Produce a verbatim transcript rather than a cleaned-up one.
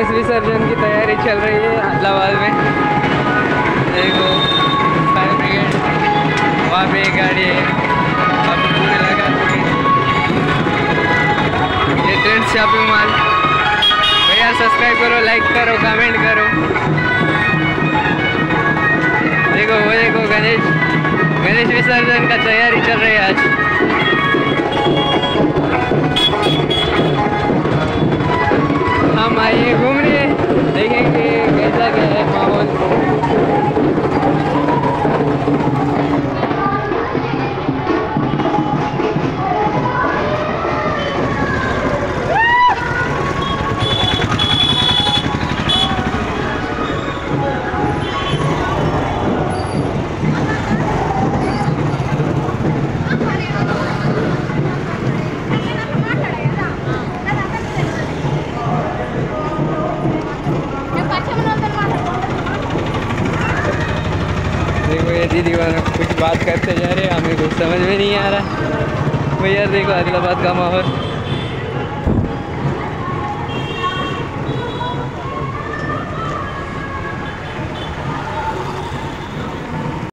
गणेश विसर्जन की तैयारी चल रही है आदिलाबाद में। देखो फायर ब्रिगेड, वहाँ पे एक गाड़ी है, वहाँ पे पूरे लगा चुके। ये ट्रेंड शॉपिंग मॉल। भैया सब्सक्राइब करो, लाइक करो, कमेंट करो। देखो वो देखो गणेश गणेश विसर्जन का तैयारी चल रही है आज। हम आइए घूमने, देखेंगे कैसा क्या है माहौल। देखो ये दीदी वाला कुछ बात करते जा रहे हैं, हमें कुछ समझ में नहीं आ रहा। भैया देखो आदिलाबाद का माहौल।